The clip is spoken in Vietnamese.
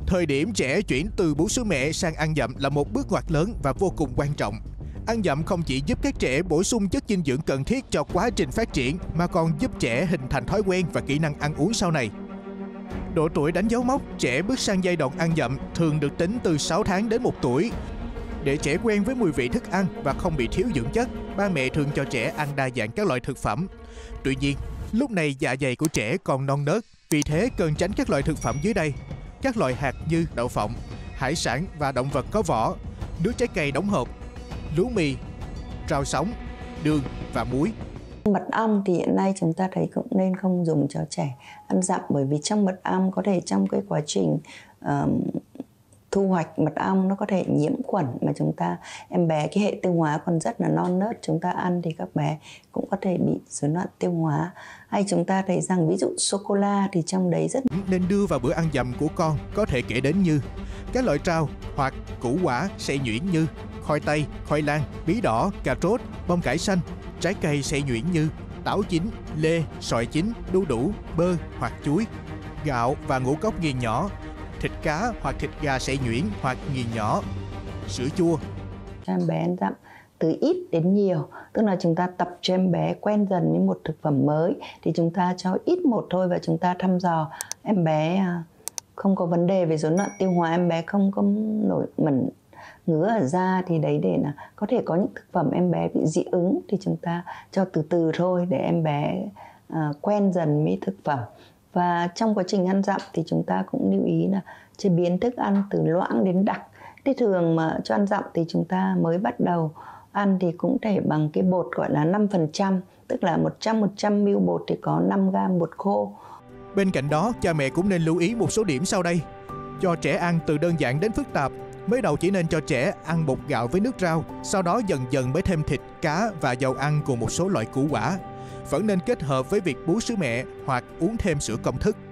Thời điểm trẻ chuyển từ bú sữa mẹ sang ăn dặm là một bước ngoặt lớn và vô cùng quan trọng. Ăn dặm không chỉ giúp các trẻ bổ sung chất dinh dưỡng cần thiết cho quá trình phát triển mà còn giúp trẻ hình thành thói quen và kỹ năng ăn uống sau này. Độ tuổi đánh dấu mốc trẻ bước sang giai đoạn ăn dặm thường được tính từ 6 tháng đến 1 tuổi. Để trẻ quen với mùi vị thức ăn và không bị thiếu dưỡng chất, ba mẹ thường cho trẻ ăn đa dạng các loại thực phẩm. Tuy nhiên, lúc này dạ dày của trẻ còn non nớt, vì thế cần tránh các loại thực phẩm dưới đây. Các loại hạt như đậu phộng, hải sản và động vật có vỏ, nước trái cây đóng hộp, lúa mì, rau sống, đường và muối. Mật ong thì hiện nay chúng ta thấy cũng nên không dùng cho trẻ ăn dặm, bởi vì trong mật ong có thể trong cái quá trình thu hoạch mật ong nó có thể nhiễm khuẩn mà em bé cái hệ tiêu hóa còn rất là non nớt, chúng ta ăn thì các bé cũng có thể bị rối loạn tiêu hóa. Hay chúng ta thấy rằng ví dụ sô cô la thì trong đấy rất nên đưa vào bữa ăn dặm của con có thể kể đến như các loại rau hoặc củ quả xay nhuyễn như khoai tây, khoai lang, bí đỏ, cà rốt, bông cải xanh, trái cây xay nhuyễn như táo chín, lê, xoài chín, đu đủ, bơ hoặc chuối, gạo và ngũ cốc nghiền nhỏ, thịt cá hoặc thịt gà xay nhuyễn hoặc nghiền nhỏ, sữa chua. Cho em bé ăn dặm từ ít đến nhiều, tức là chúng ta tập cho em bé quen dần với một thực phẩm mới thì chúng ta cho ít một thôi, và chúng ta thăm dò em bé không có vấn đề về rối loạn tiêu hóa, em bé không có nổi mẩn ngứa ở da thì đấy để là có thể có những thực phẩm em bé bị dị ứng thì chúng ta cho từ từ thôi để em bé quen dần với thực phẩm. Và trong quá trình ăn dặm thì chúng ta cũng lưu ý là chế biến thức ăn từ loãng đến đặc. Thế thường mà cho ăn dặm thì chúng ta mới bắt đầu ăn thì cũng thể bằng cái bột gọi là 5%, tức là 100 ml bột thì có 5 gram bột khô. Bên cạnh đó, cha mẹ cũng nên lưu ý một số điểm sau đây. Cho trẻ ăn từ đơn giản đến phức tạp. Mới đầu chỉ nên cho trẻ ăn bột gạo với nước rau, sau đó dần dần mới thêm thịt, cá và dầu ăn cùng một số loại củ quả. Vẫn nên kết hợp với việc bú sữa mẹ hoặc uống thêm sữa công thức.